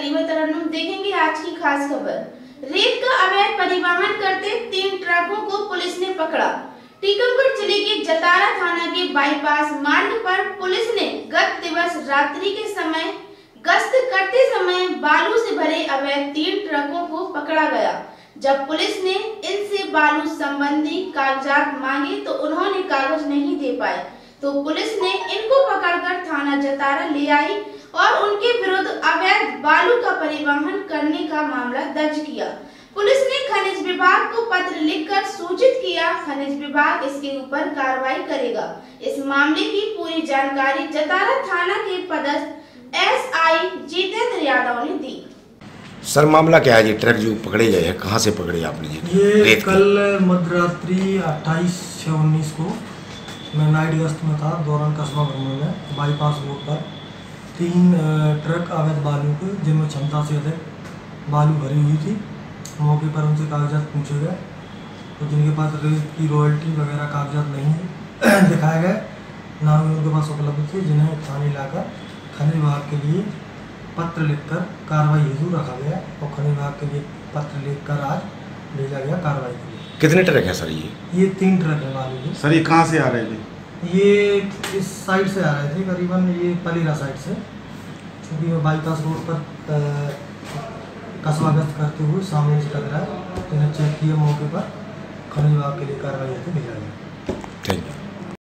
खलीवर तरन्नुम देखेंगे आज की खास खबर। रेत का अवैध परिवहन करते 3 ट्रकों को पुलिस ने पकड़ा। टीकमगढ़ जिले के जतारा थाना के बाईपास मार्ग पर पुलिस ने गत दिवस रात्रि के समय गश्त करते समय बालू से भरे अवैध 3 ट्रकों को पकड़ा गया। जब पुलिस ने इनसे बालू संबंधी कागजात मांगे तो उन्होंने कागज नहीं दे पाए, तो पुलिस ने इनको पकड़कर थाना जतारा ले आई और उनके विरुद्ध अवैध बालू का परिवहन करने का मामला दर्ज किया। पुलिस ने खनिज विभाग को पत्र लिखकर सूचित किया। खनिज विभाग इसके ऊपर कार्रवाई करेगा। इस मामले की पूरी जानकारी जतारा थाना के पदस्थ एसआई जितेंद्र यादव ने दी। सर मामला क्या है? ये ट्रक जो पकड़े गए हैं कहाँ से पकड़े आपने? ये कल मध्यरात्रि 28 से 19 को मैं नाइट गश्त में था, दौरान कस्बा भ्रमण में बाईपास रोड पर 3 ट्रक अवैध बालू के, जिनमें क्षमता से अधिक बालू भरी हुई थी। मौके पर उनसे कागजात पूछे गए तो जिनके पास रेत की रॉयल्टी वगैरह कागजात नहीं दिखाए गए, ना ही उनके पास उपलब्ध थे, जिन्हें थाने लाकर खनिज विभाग के लिए पत्र लिखकर कार्रवाई हेतु रखा गया और खनिज विभाग के लिए पत्र लिखकर आज भेजा गया कार्रवाई के लिए। कितने ट्रक है सर? ये 3 ट्रक है बालू के। सर ये कहाँ से आ रहे थे? ये इस साइड से आ रहे थे, करीबन ये पलीरा साइड से, क्योंकि वो बाईपास रोड पर कस्बा गश्त करते हुए सामने से टकराया। इन्हें चेक किया, मौके पर खनिज विभाग के लिए कार्रवाई हेतु भेजा गया। Thank you.